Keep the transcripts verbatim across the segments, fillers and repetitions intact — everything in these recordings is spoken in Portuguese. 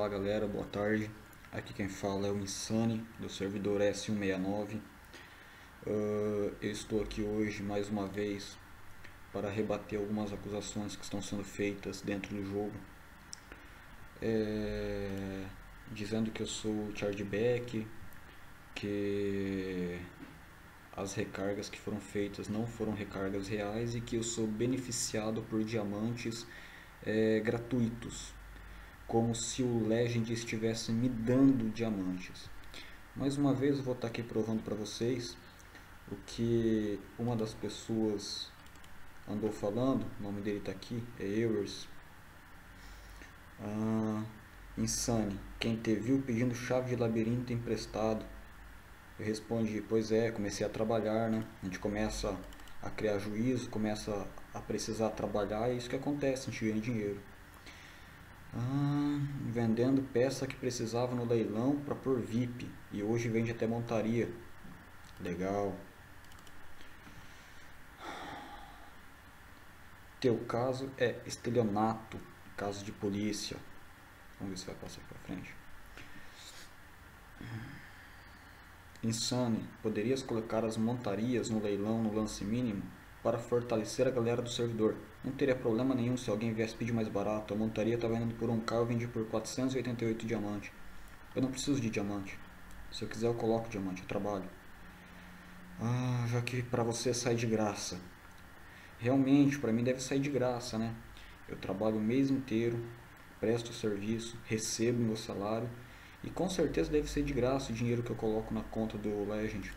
galera, boa tarde. Aqui quem fala é o Insane do servidor S cento e sessenta e nove. uh, Eu estou aqui hoje mais uma vez para rebater algumas acusações que estão sendo feitas dentro do jogo, é, dizendo que eu sou chargeback, que as recargas que foram feitas não foram recargas reais e que eu sou beneficiado por diamantes é, gratuitos, como se o Legend estivesse me dando diamantes. Mais uma vez eu vou estar aqui provando para vocês o que uma das pessoas andou falando. O nome dele está aqui, é Ewers. ah, Insane, quem te viu pedindo chave de labirinto emprestado? Eu respondi, pois é, comecei a trabalhar, né? A gente começa a criar juízo, começa a precisar trabalhar, e é isso que acontece, a gente ganha dinheiro. Ah, vendendo peça que precisava no leilão para pôr V I P, e hoje vende até montaria. Legal. Teu caso é estelionato, caso de polícia. Vamos ver se vai passar para frente. Insane, poderias colocar as montarias no leilão no lance mínimo para fortalecer a galera do servidor. Não teria problema nenhum se alguém viesse pedir mais barato. A montaria estava vendendo por um K, eu vendi por quatrocentos e oitenta e oito diamante. Eu não preciso de diamante. Se eu quiser eu coloco diamante, eu trabalho. Ah, já que para você sai de graça. Realmente, para mim deve sair de graça, né? Eu trabalho o mês inteiro, presto serviço, recebo meu salário. E com certeza deve ser de graça o dinheiro que eu coloco na conta do Legend.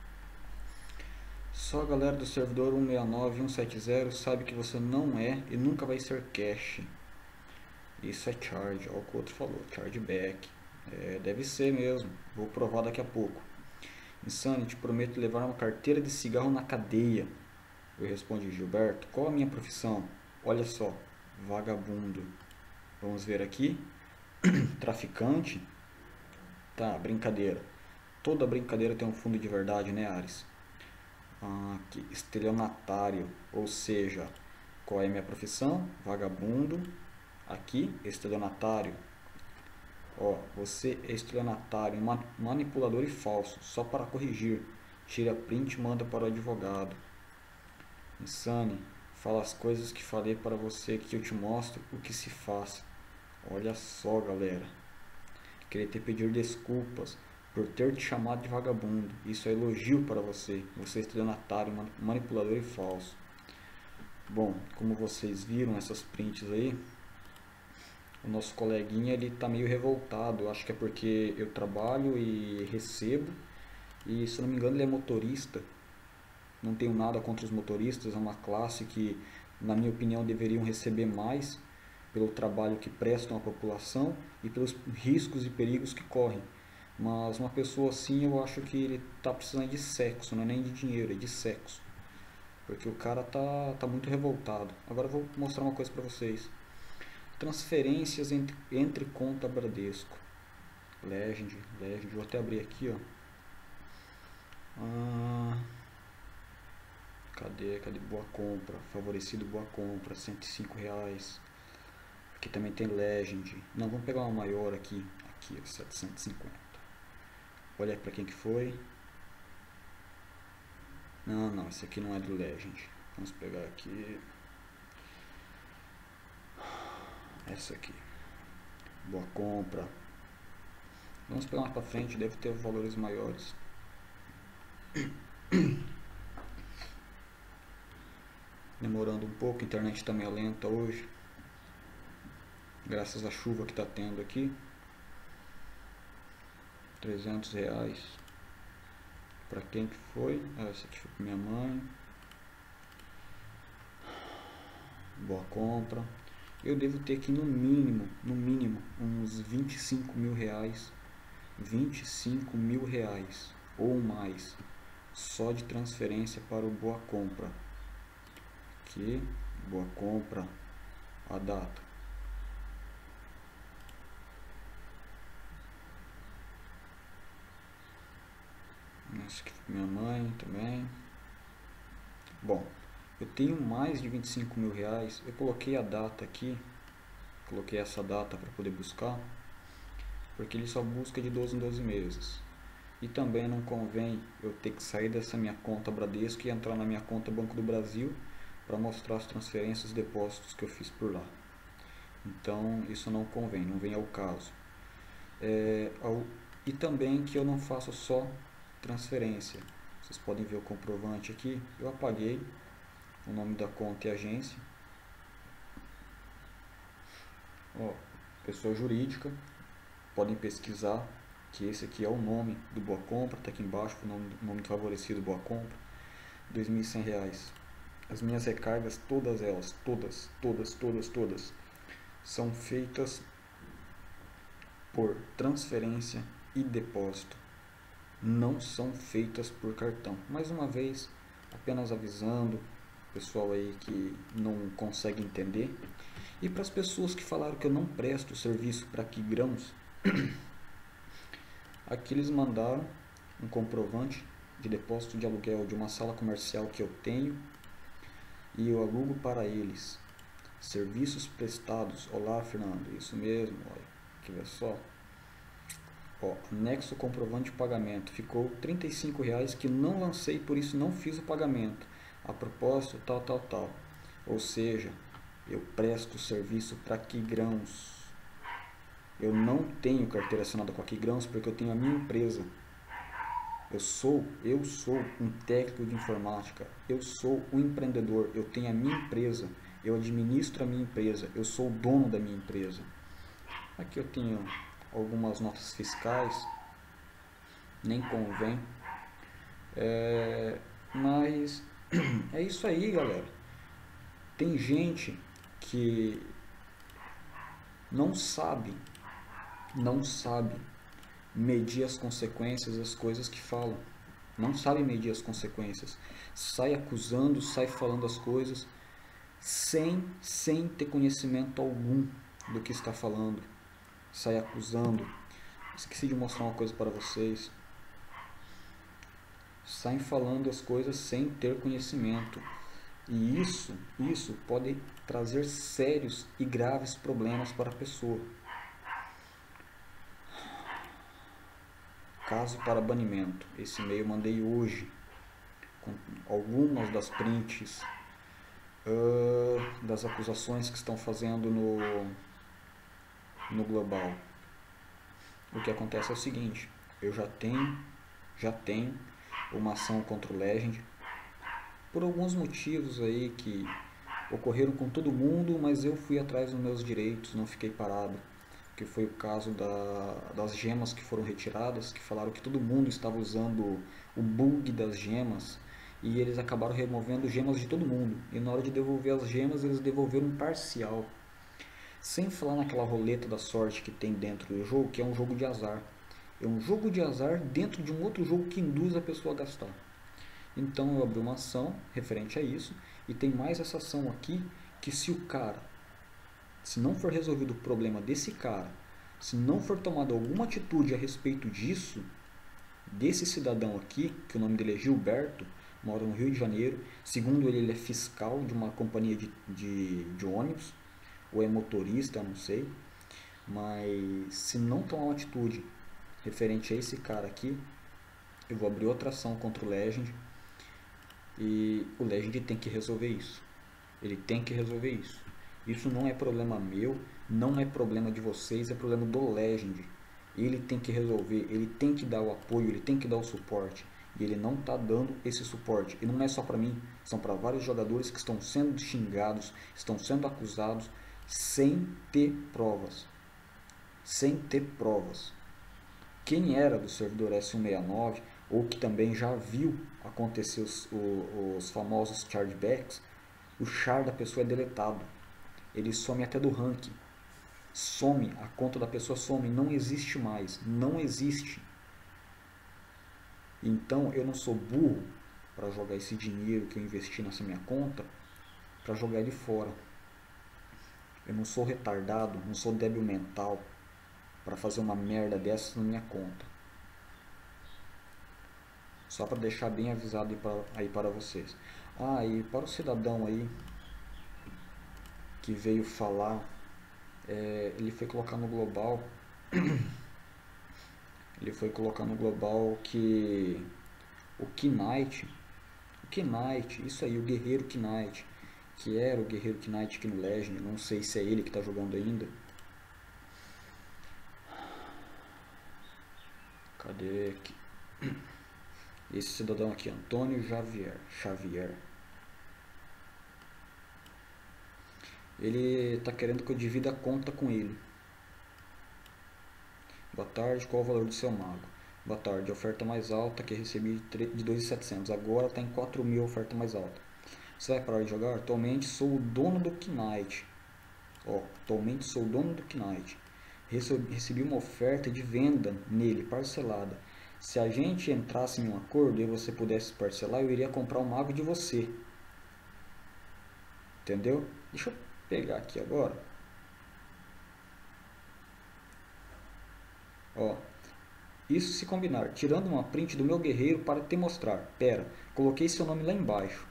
Só a galera do servidor cento e sessenta e nove e cento e setenta sabe que você não é e nunca vai ser cash. Isso é charge, olha o que o outro falou, chargeback. É, deve ser mesmo, vou provar daqui a pouco. Insane, te prometo levar uma carteira de cigarro na cadeia. Eu respondi, Gilberto, qual a minha profissão? Olha só, vagabundo. Vamos ver aqui, traficante. Tá, brincadeira. Toda brincadeira tem um fundo de verdade, né, Ares? Ah, aqui, estelionatário, ou seja, qual é a minha profissão? Vagabundo. Aqui, estelionatário. Ó, você é estelionatário, manipulador e falso, só para corrigir. Tira print e manda para o advogado. Insane, fala as coisas que falei para você que eu te mostro o que se faz. Olha só, galera. Queria te pedir desculpas por ter te chamado de vagabundo. Isso é elogio para você. Você é estelionatário, manipulador e falso. Bom, como vocês viram essas prints aí, o nosso coleguinha ele tá meio revoltado. Eu acho que é porque eu trabalho e recebo. E se não me engano ele é motorista. Não tenho nada contra os motoristas. É uma classe que, na minha opinião, deveriam receber mais pelo trabalho que prestam à população e pelos riscos e perigos que correm. Mas uma pessoa assim, eu acho que ele está precisando de sexo, não é nem de dinheiro, é de sexo. Porque o cara tá, tá muito revoltado. Agora eu vou mostrar uma coisa para vocês. Transferências entre, entre conta Bradesco. Legend, Legend, vou até abrir aqui, ó. Ah, cadê, cadê Boa Compra? Favorecido Boa Compra, cento e cinco reais. Aqui também tem Legend. Não, vamos pegar uma maior aqui. Aqui, ó, setecentos e cinquenta. Olha para quem que foi. Não, não, esse aqui não é do Legend. Vamos pegar aqui. Essa aqui. Boa Compra. Vamos pegar mais para frente, deve ter valores maiores. Demorando um pouco, a internet também é lenta hoje. Graças à chuva que está tendo aqui. trezentos reais. Para quem que foi? Ah, essa aqui foi para minha mãe. Boa Compra. Eu devo ter aqui no mínimo, no mínimo, uns vinte e cinco mil reais. vinte e cinco mil reais ou mais. Só de transferência para o Boa Compra. Aqui, Boa Compra. A data. Essa aqui foi minha mãe também. Bom, eu tenho mais de vinte e cinco mil reais. Eu coloquei a data aqui. Coloquei essa data para poder buscar. porque ele só busca de doze em doze meses. E também não convém eu ter que sair dessa minha conta Bradesco e entrar na minha conta Banco do Brasil para mostrar as transferências e depósitos que eu fiz por lá. Então isso não convém, não vem ao caso. É, ao, e também que eu não faço só transferência. Vocês podem ver o comprovante aqui. Eu apaguei o nome da conta e agência. Ó, pessoa jurídica, podem pesquisar que esse aqui é o nome do Boa Compra, está aqui embaixo o nome, nome do favorecido Boa Compra, dois mil e cem reais. As minhas recargas, todas elas, todas, todas, todas, todas, são feitas por transferência e depósito, não são feitas por cartão. Mais uma vez, apenas avisando o pessoal aí que não consegue entender. E para as pessoas que falaram que eu não presto serviço para Aqui Grãos, aqui eles mandaram um comprovante de depósito de aluguel de uma sala comercial que eu tenho e eu alugo para eles. Serviços prestados. Olá, Fernando, isso mesmo, olha, aqui vê só. Ó, anexo comprovante de pagamento, ficou trinta e cinco reais que não lancei, por isso não fiz o pagamento. A propósito, tal, tal, tal. Ou seja, eu presto serviço para Aqui Grãos. Eu não tenho carteira assinada com Aqui Grãos porque eu tenho a minha empresa. Eu sou, eu sou um técnico de informática. Eu sou um empreendedor. Eu tenho a minha empresa. Eu administro a minha empresa. Eu sou o dono da minha empresa. Aqui eu tenho algumas notas fiscais. Nem convém. É, mas é isso aí, galera. Tem gente que não sabe, não sabe medir as consequências das coisas que falam. Não sabe medir as consequências. Sai acusando, sai falando as coisas sem, sem ter conhecimento algum do que está falando. Sai acusando. Esqueci de mostrar uma coisa para vocês. Saem falando as coisas sem ter conhecimento. E isso, isso pode trazer sérios e graves problemas para a pessoa. Caso para banimento. Esse e-mail eu mandei hoje, com algumas das prints uh, das acusações que estão fazendo no, no global. O que acontece é o seguinte, eu já tenho, já tenho uma ação contra o Legend, por alguns motivos aí que ocorreram com todo mundo, mas eu fui atrás dos meus direitos, não fiquei parado. Que foi o caso da, das gemas que foram retiradas, que falaram que todo mundo estava usando o bug das gemas, e eles acabaram removendo gemas de todo mundo. E na hora de devolver as gemas, eles devolveram um parcial. Sem falar naquela roleta da sorte que tem dentro do jogo, que é um jogo de azar. É um jogo de azar dentro de um outro jogo que induz a pessoa a gastar. Então eu abri uma ação referente a isso, e tem mais essa ação aqui, que se o cara, se não for resolvido o problema desse cara, se não for tomada alguma atitude a respeito disso, desse cidadão aqui, que o nome dele é Gilberto, mora no Rio de Janeiro, segundo ele, ele é fiscal de uma companhia de, de, de ônibus, ou é motorista, não sei, mas se não tomar uma atitude referente a esse cara aqui, eu vou abrir outra ação contra o Legend, e o Legend tem que resolver isso. Ele tem que resolver isso. Isso não é problema meu, não é problema de vocês, é problema do Legend. Ele tem que resolver, ele tem que dar o apoio, ele tem que dar o suporte. E ele não está dando esse suporte. E não é só para mim, são para vários jogadores que estão sendo xingados, estão sendo acusados sem ter provas. Sem ter provas. Quem era do servidor S cento e sessenta e nove, ou que também já viu acontecer os, os, os famosos chargebacks, o char da pessoa é deletado. Ele some até do ranking. Some, a conta da pessoa some, não existe mais, não existe. Então eu não sou burro para jogar esse dinheiro que eu investi nessa minha conta, para jogar ele fora. Eu não sou retardado, não sou débil mental para fazer uma merda dessa na minha conta. Só para deixar bem avisado aí para, aí para vocês. Ah, e para o cidadão aí que veio falar, é, ele foi colocar no global Ele foi colocar no global que o Knight, o Knight, isso aí, o Guerreiro Knight, que era o Guerreiro Knight aqui no Legend, não sei se é ele que está jogando ainda. Cadê aqui? Esse cidadão aqui, Antônio Xavier, Xavier. Ele está querendo que eu divida a conta com ele. Boa tarde, qual o valor do seu mago? Boa tarde, a oferta mais alta que recebi de dois mil e setecentos, agora está em quatro mil a oferta mais alta. Você vai parar de jogar? Atualmente sou o dono do Knight. Ó, atualmente sou o dono do Knight. Recebi uma oferta de venda nele, parcelada. Se a gente entrasse em um acordo e você pudesse parcelar, eu iria comprar o mago de você. Entendeu? Deixa eu pegar aqui agora. Ó, isso se combinar, tirando uma print do meu guerreiro para te mostrar. Pera, coloquei seu nome lá embaixo.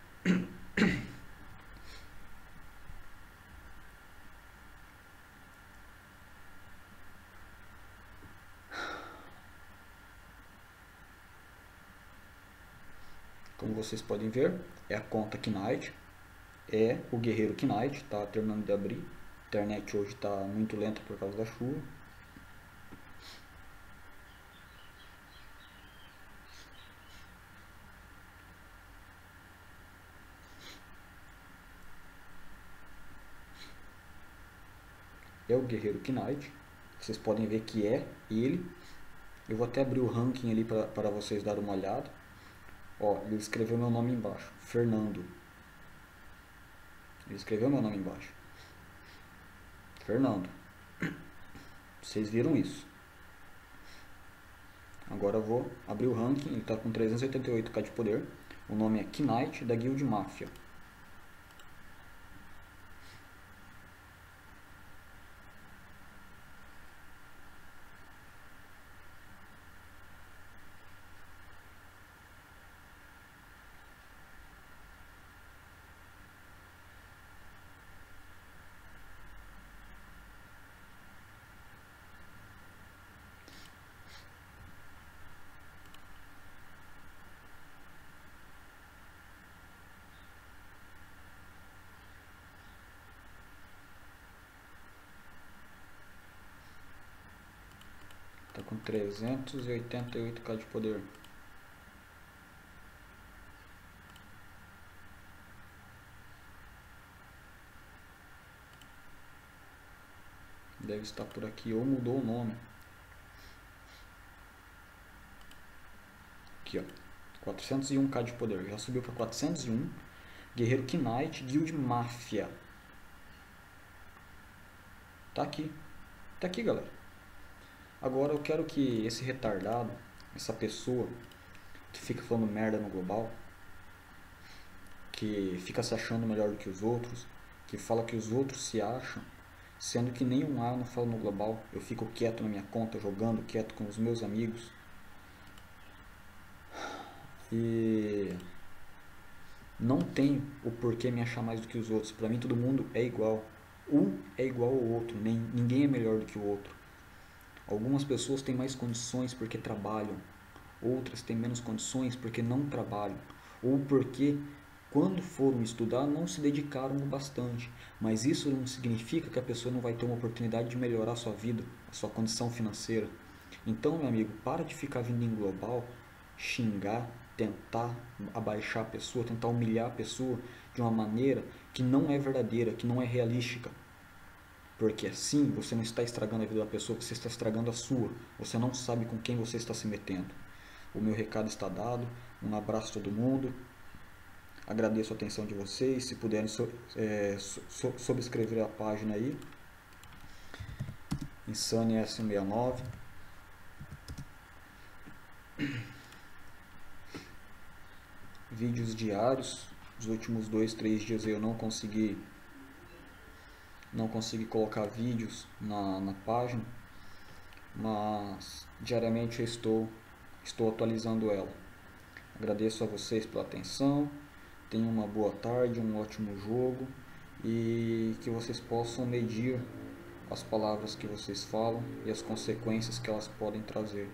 Como vocês podem ver, é a conta Knight, é o guerreiro Knight, tá terminando de abrir. A internet hoje está muito lenta por causa da chuva. É o guerreiro Knight, vocês podem ver que é ele. Eu vou até abrir o ranking ali para vocês darem uma olhada. Ó, ele escreveu meu nome embaixo, Fernando. Ele escreveu meu nome embaixo, Fernando. Vocês viram isso? Agora eu vou abrir o ranking, ele está com trezentos e oitenta e oito K de poder. O nome é Knight da Guild Mafia. Está com trezentos e oitenta e oito K de poder. Deve estar por aqui ou mudou o nome. Aqui, ó. quatrocentos e um K de poder. Já subiu para quatrocentos e um. Guerreiro Knight, Guild Mafia. Tá aqui. Tá aqui, galera. Agora eu quero que esse retardado, essa pessoa que fica falando merda no global, que fica se achando melhor do que os outros, que fala que os outros se acham, sendo que nenhum A não fala no global, eu fico quieto na minha conta, jogando, quieto com os meus amigos. E não tenho o porquê me achar mais do que os outros. Pra mim todo mundo é igual. Um é igual ao outro, nem, ninguém é melhor do que o outro. Algumas pessoas têm mais condições porque trabalham, outras têm menos condições porque não trabalham, ou porque quando foram estudar não se dedicaram bastante. Mas isso não significa que a pessoa não vai ter uma oportunidade de melhorar a sua vida, a sua condição financeira. Então, meu amigo, para de ficar vindo em global, xingar, tentar abaixar a pessoa, tentar humilhar a pessoa de uma maneira que não é verdadeira, que não é realística. Porque assim você não está estragando a vida da pessoa, você está estragando a sua. Você não sabe com quem você está se metendo. O meu recado está dado. Um abraço a todo mundo. Agradeço a atenção de vocês. Se puderem so, é, so, subscrever a página aí. Insane S sessenta e nove. Vídeos diários. Os últimos dois, três dias eu não consegui não consegui colocar vídeos na, na página, mas diariamente eu estou, estou atualizando ela. Agradeço a vocês pela atenção, tenham uma boa tarde, um ótimo jogo e que vocês possam medir as palavras que vocês falam e as consequências que elas podem trazer.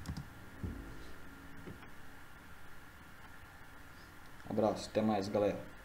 Abraço, até mais, galera.